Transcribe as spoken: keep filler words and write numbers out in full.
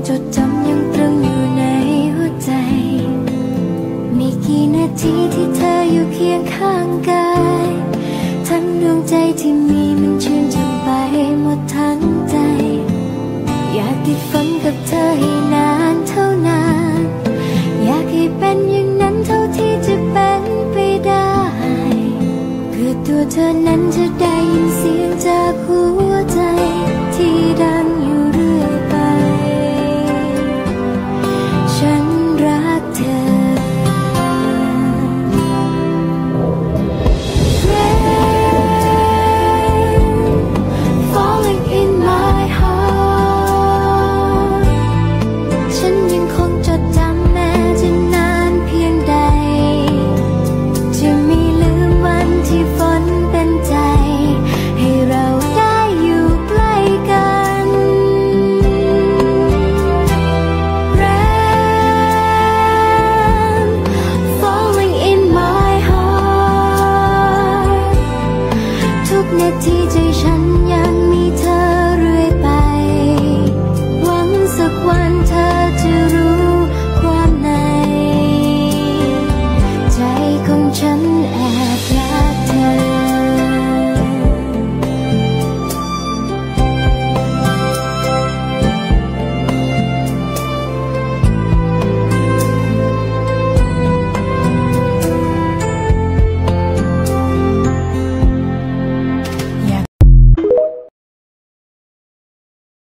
จดจำยังตรึงอยู่ในหัวใจไม่กี่นาทีที่เธออยู่เคียงข้างกายทั้งดวงใจที่มีมันชื่นช่ำไปหมดทั้งใจอยากติดฝันกับเธอให้